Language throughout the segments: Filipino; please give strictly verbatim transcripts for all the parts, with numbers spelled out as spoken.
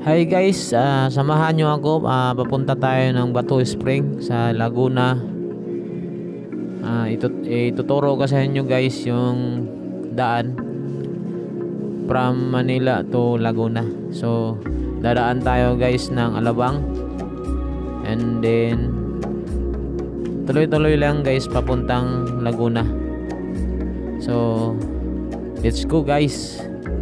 Hi guys, ah, samahan nyo ako. Ah, papunta tayo ng Bato Spring sa Laguna. Ah, ito, ituturo ko sa inyo guys yung daan from Manila to Laguna. So, dadaan tayo guys ng Alabang. And then, tuloy-tuloy lang guys papuntang Laguna. So, let's go guys.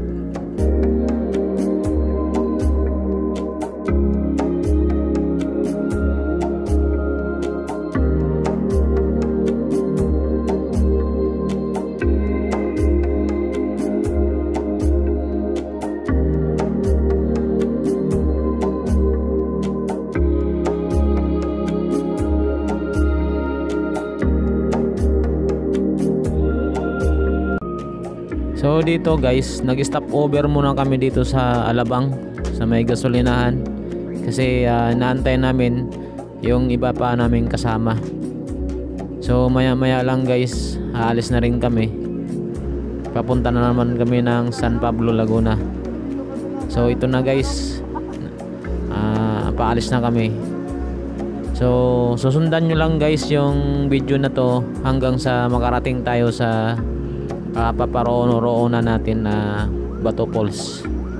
So dito guys, nag-stop over muna kami dito sa Alabang, sa may gasolinahan. Kasi uh, naantay namin yung iba pa naming kasama. So maya maya lang guys, aalis na rin kami. Papunta na naman kami ng San Pablo, Laguna. So ito na guys, uh, paalis na kami. So susundan nyo lang guys yung video na to hanggang sa makarating tayo sa Uh, paparoono-roonan natin na Bato Falls.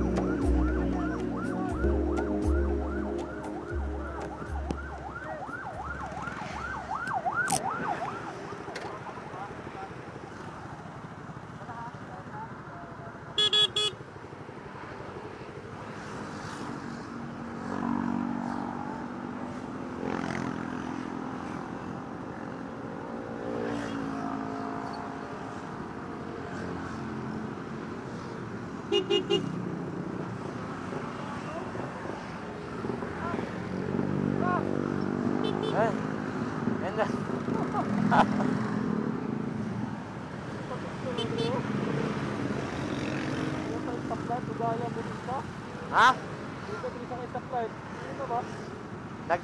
Eh, enggak. Hah? Dito isang stoplight. Dito ba? Nag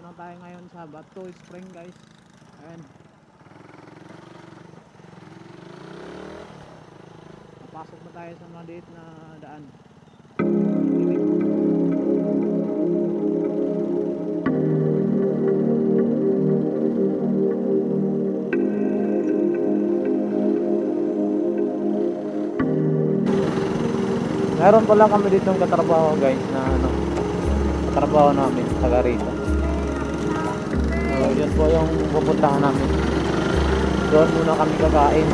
na tayo ngayon sa Bato Spring guys. Ayan. Pasok na tayo sa maliit na daan. Meron pala kami dito ng katrabaho guys na ano, katrabaho namin taga rito. So yun po yung pupuntahan namin. Doon muna kami kakain.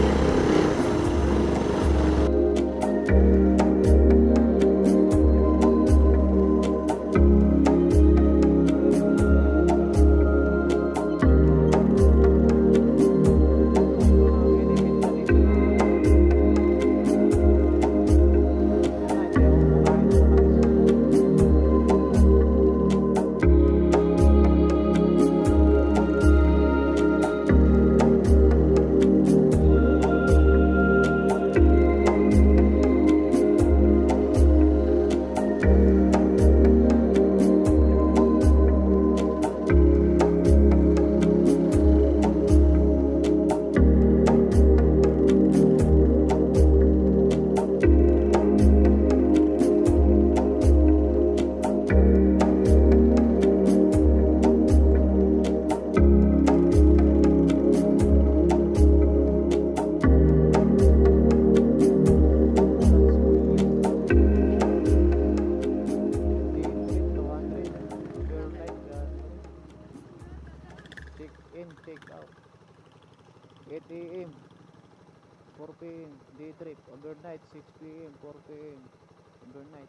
Check out eight A M four P M day trip, overnight six P M four P M overnight.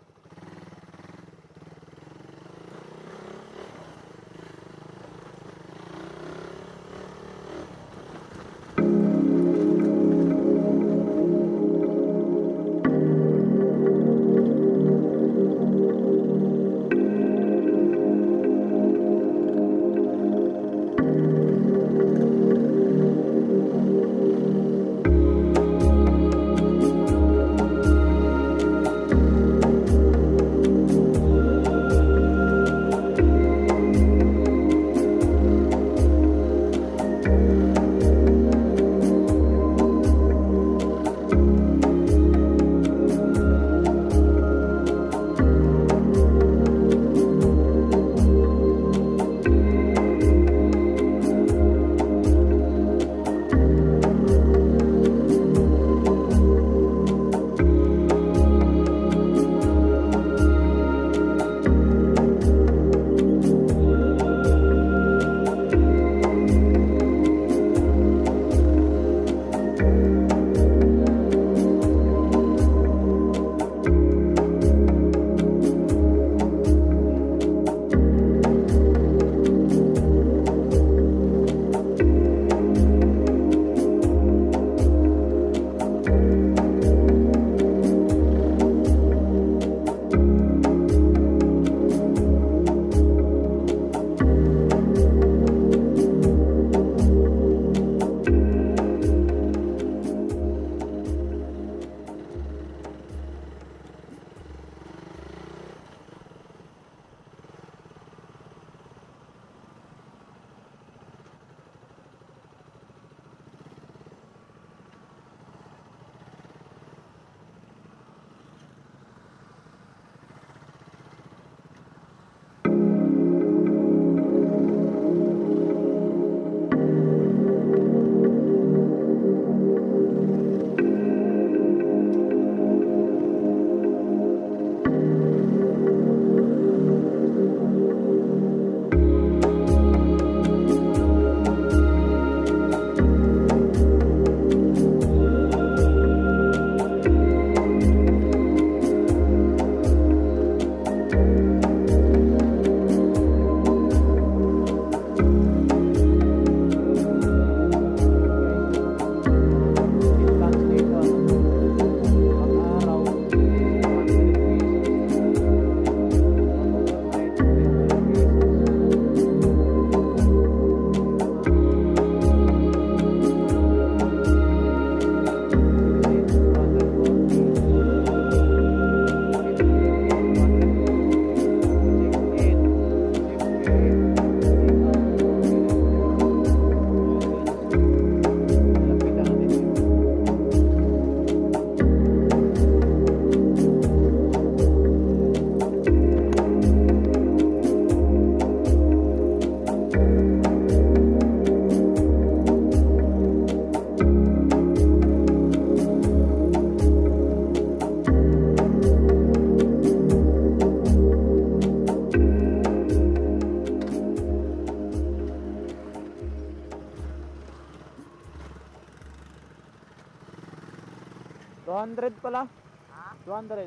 two hundred pala. two hundred.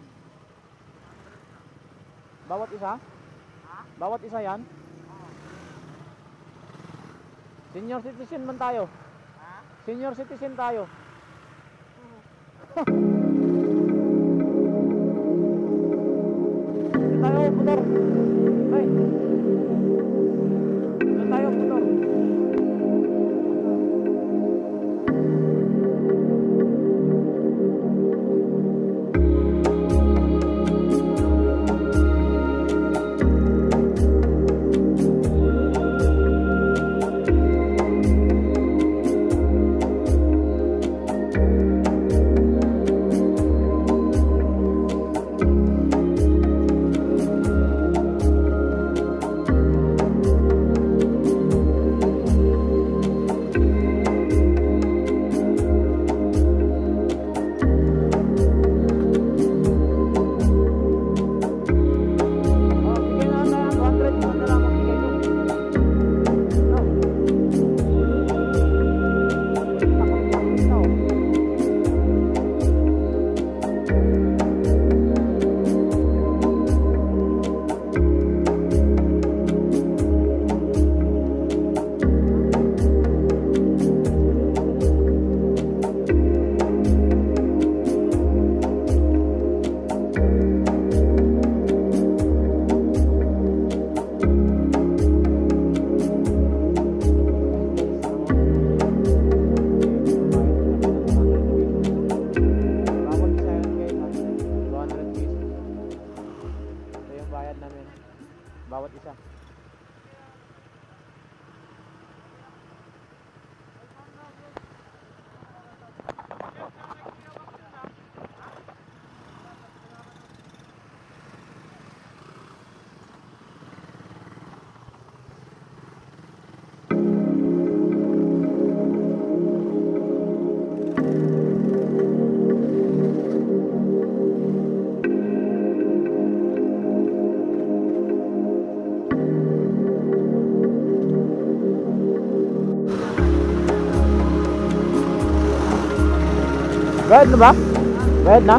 Bawat isa? Bawat isa yan? Senior citizen man tayo. Senior citizen tayo. Dito tayo, motor. Ay. Dito tayo, motor. Bawat isa. Bayad na ba? Bayad na?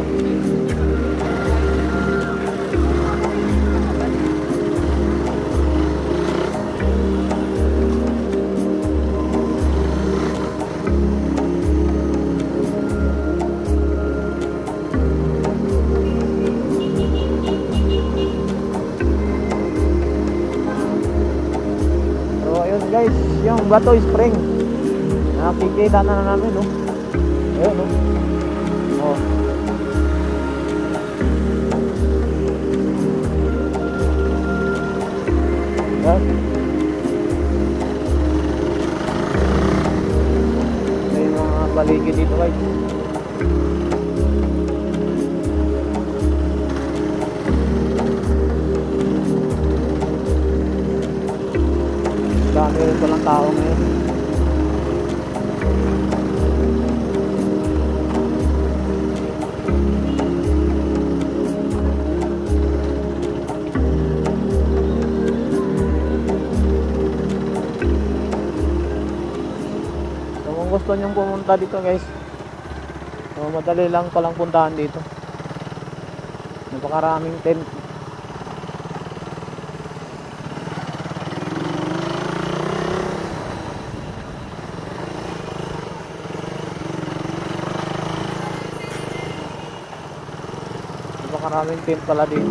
So ayun guys, yung Bato Spring. Nakikita na, na namin, no? Ayun, no? Oh. Yan. Ito yung mga paligid dito guys. Dami rin palang tao ngayon. Kung gusto nyong pumunta dito guys, so, madali lang palang puntahan dito. Napakaraming tent. Napakaraming tent pala dito.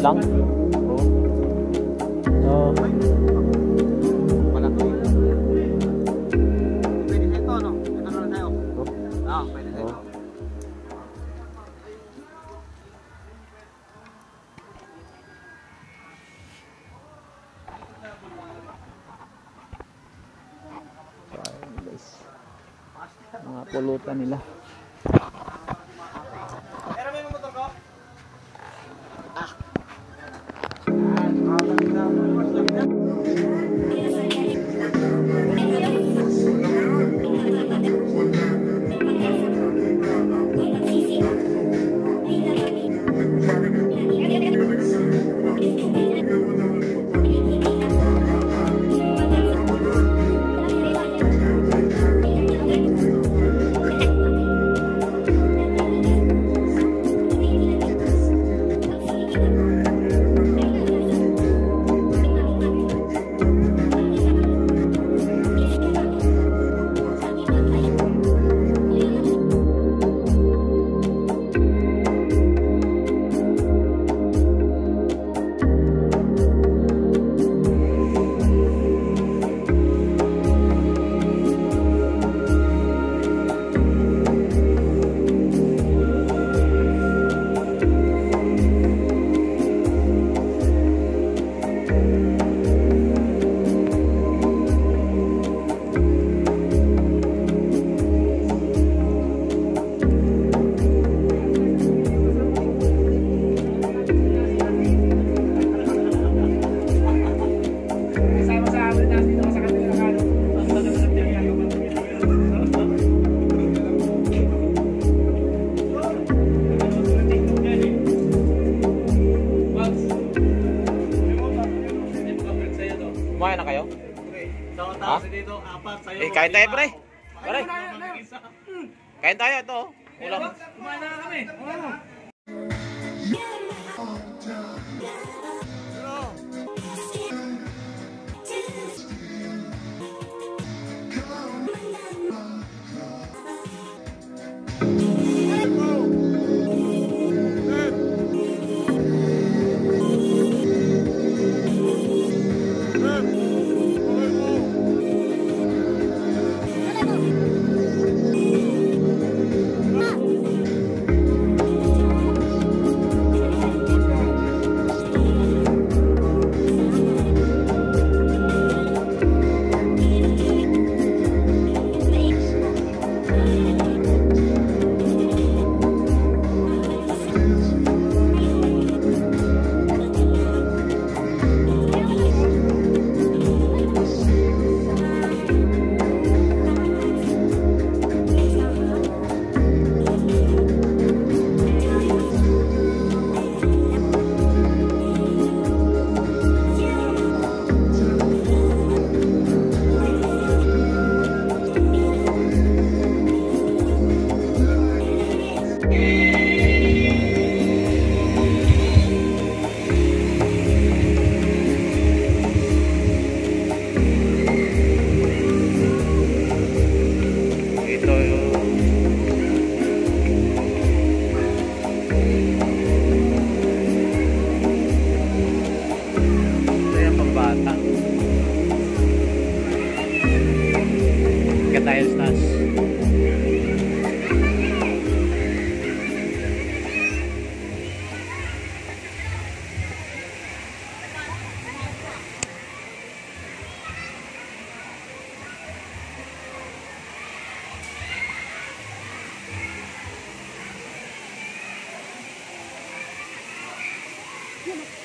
lang. So, Malaki. Pwede sa ito, no? Ito na lang tayo. Ah, pwede sa ito. mga pulutan nila. Pero may motor ko? Ah. Kumain na kayo? Ha? Eh, kain tayo pre. Pare. Kain tayo ito. Ulam. Kumain na kami. Tayo stas. Yun.